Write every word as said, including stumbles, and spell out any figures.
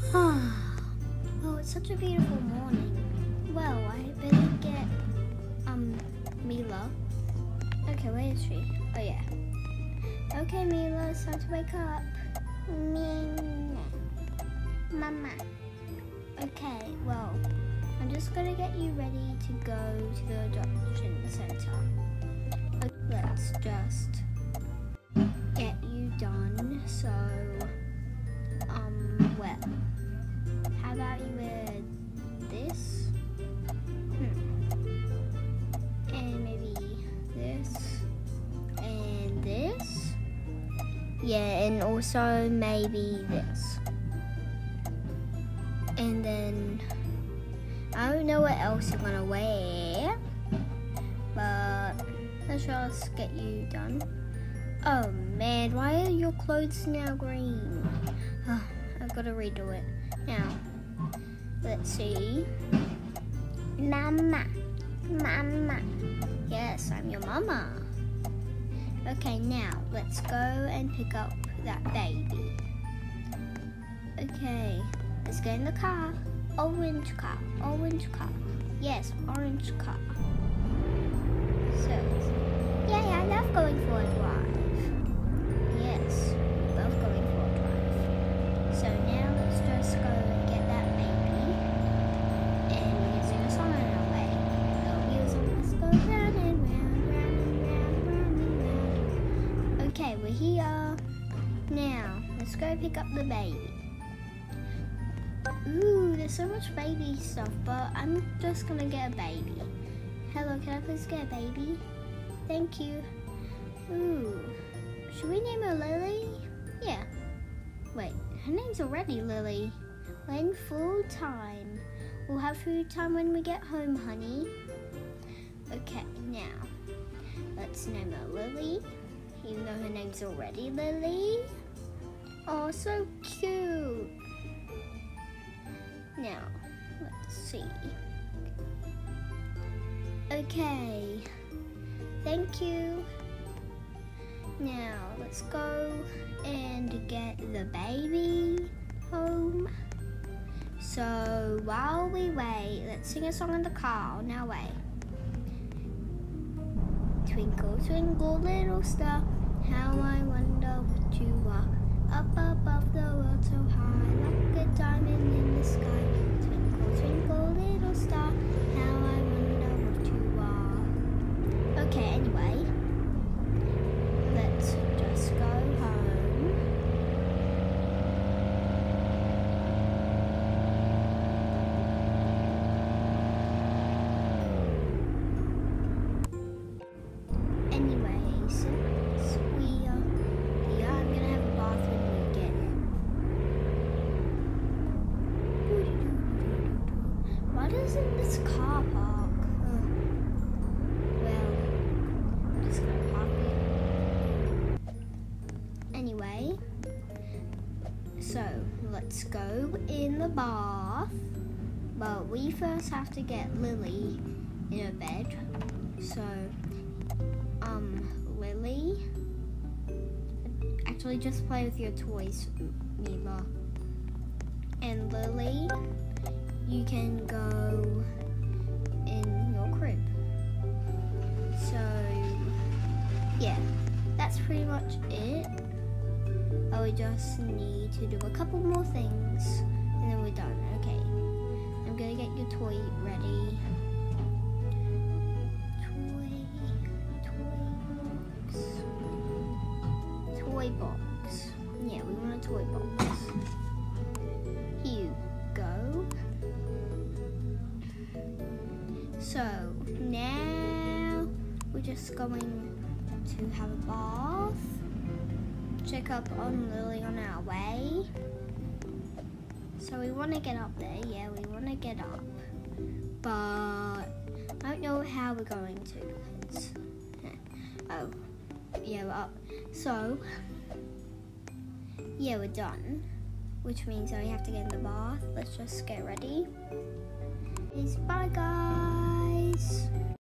Well, it's such a beautiful morning. Well, I better get, um, Mila. Okay, where is she? Oh, yeah. Okay, Mila, it's time to wake up. Mila. Mama. Okay, well, I'm just gonna get you ready to go to the adoption center. Okay, let's just get you done. So, um, well, how about you wear this? Hmm. And maybe this. And this. Yeah, and also maybe this. And then, I don't know what else you're gonna wear, but let's just get you done. Oh man, why are your clothes now green? Oh, I've got to redo it. Now, let's see. Mama, mama. Yes, I'm your mama. Okay, now let's go and pick up that baby. Okay, let's get in the car. Orange car, orange car. Yes, orange car. So, yeah, I love going for a drive. Yes, we love going for a drive. So now let's just go and get that baby. And we can sing a song on our way. The wheels on us go round and round, round and round, round and round. Okay, we're here. Now, let's go pick up the baby. Ooh, there's so much baby stuff, but I'm just gonna get a baby. Hello, can I please get a baby? Thank you. Ooh, should we name her Lily? Yeah. Wait, her name's already Lily. When full time. We'll have food time when we get home, honey. Okay, now, let's name her Lily, even though her name's already Lily. Oh, so cute. Now, let's see. Okay, thank you. Now, let's go and get the baby home. So, while we wait, let's sing a song in the car on our way. Twinkle, twinkle, little star, how I wonder what you are. Up above the world so high, like a diamond in the sky. Twinkle, twinkle, little star, how I wonder what you are. Okay, anyway, let's just go home. Anyway, since we are here, I'm gonna have a bath when we get in. What is in this car park? Oh. Well, I'm just gonna park it. Anyway, so let's go in the bath. But we first have to get Lily in her bed. So, um, Lily, actually just play with your toys, Mila. And Lily, you can go in your crib. So, yeah, that's pretty much it. Oh, we just need to do a couple more things, and then we're done. Okay, I'm gonna get your toy ready. Toy box. Yeah, we want a toy box. Here you go. So now we're just going to have a bath. Check up on Lily on our way. So we want to get up there. Yeah, we want to get up. But I don't know how we're going to. Because, oh, yeah, we're up. So, yeah, we're done, which means that we have to get in the bath. Let's just get ready. Bye, guys.